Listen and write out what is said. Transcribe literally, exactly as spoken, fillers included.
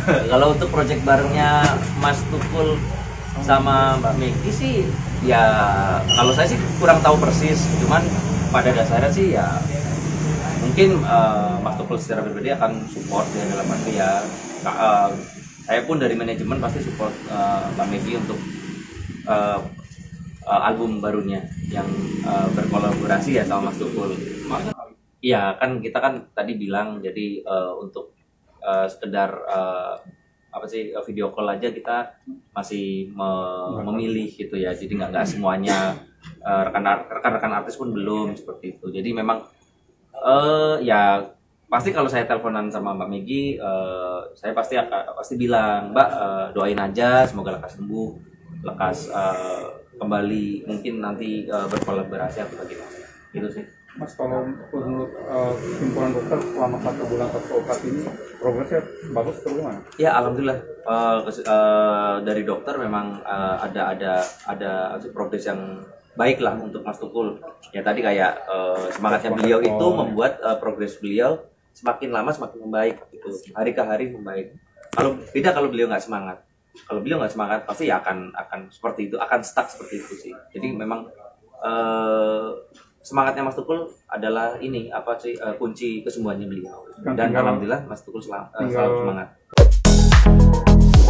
Kalau untuk project barengnya Mas Tukul sama Mbak Megi sih, ya kalau saya sih kurang tahu persis. Cuman pada dasarnya sih ya mungkin uh, Mas Tukul secara pribadi akan support ya, dalam arti ya uh, saya pun dari manajemen pasti support uh, Mbak Megi untuk uh, uh, album barunya yang uh, berkolaborasi ya sama Mas Tukul. Iya kan, kita kan tadi bilang jadi uh, untuk uh, sekedar uh, apa sih video call aja kita masih me memilih gitu ya, jadi nggak nggak semuanya uh, rekan rekan-rekan artis pun belum seperti itu. Jadi memang uh, ya pasti kalau saya teleponan sama Mbak Megi, uh, saya pasti akan pasti bilang, Mbak, uh, doain aja semoga lekas sembuh, lekas uh, kembali mungkin nanti uh, berkolaborasi atau bagaimana gitu sih. Mas, kalau menurut uh, simpulan dokter selama satu bulan pasca obat ini progresnya bagus atau gimana? Ya alhamdulillah, uh, uh, dari dokter memang uh, ada ada ada progres yang baik lah untuk Mas Tukul. Ya tadi kayak uh, semangatnya beliau itu membuat uh, progres beliau semakin lama semakin membaik gitu, hari ke hari membaik. Kalau beda kalau beliau nggak semangat, kalau beliau nggak semangat pasti ya akan akan seperti itu, akan stuck seperti itu sih. Jadi memang uh, semangatnya Mas Tukul adalah ini apa sih uh, kunci kesembuhannya beliau, dan alhamdulillah Mas Tukul selalu, uh, selalu semangat.